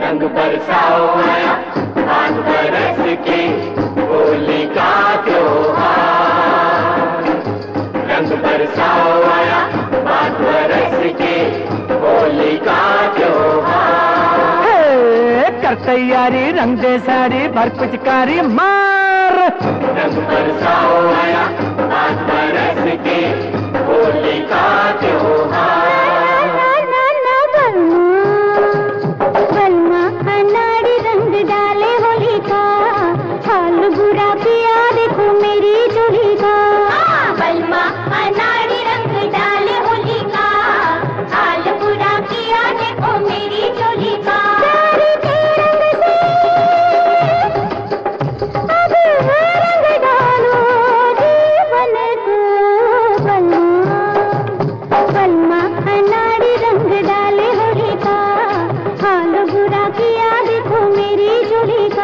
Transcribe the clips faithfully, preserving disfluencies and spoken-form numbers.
रंग बरसाओ आया पाँच बरस के होली का त्योहार। रंग बरसाओ आया पाँच बरस के होली का त्योहार। कर तैयारी रंग दे साड़ी भर पिचकारी मार। रंग बरसाओ आया पाँच बरस के होली का त्योहार। बलमा अनाड़ी रंग डाले होली का, हाल बुरा किया देखो मेरी जोली का। बलमा अनाड़ी रंग डाले होली का, हाल बुरा किया देखो मेरी जोली का। अब रंग डालो जीवन को बलमा। बलमा अनाड़ी रंग डाले होली का, हाल बुरा किया देखो मेरी जोली का।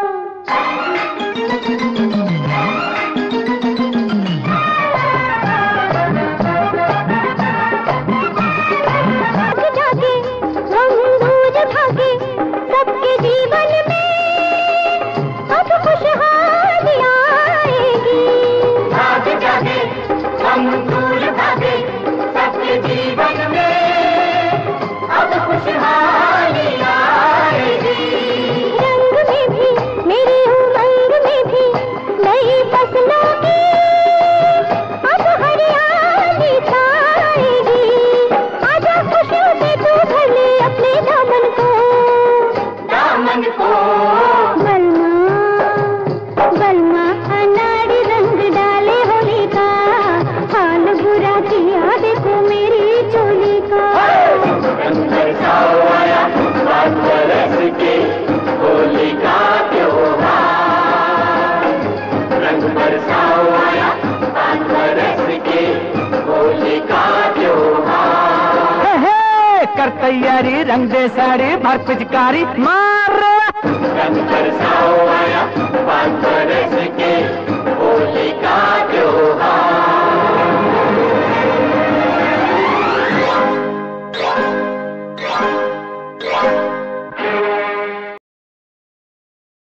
जाके रंग दूज भागे सबके जीवन में, अब खुशहाली आएगी। भाग जागे हम दूर भागे सबके जीवन में, अब खुशहाली आएगी। रंग में भी मेरी उमंग में भी नई फसलों की अब हरियाली छाएगी। आजा खुशियों से तू भर ले अपने दामन को, दामन को। बलमा बलमा अनाड़ी रंग डाले होली का, हाल बुरा किया देखो मेरी चोली का। रंग बरसाओ आया पाँच बरस के होली का त्योहार। रंग बरसाओ आया पाँच बरस के होली का त्योहार। हे हे, कर तैयारी रंग दे साड़ी भर पिचकारी मार। रंग बरसाओ आया पाँच बरस के होली का त्योहार।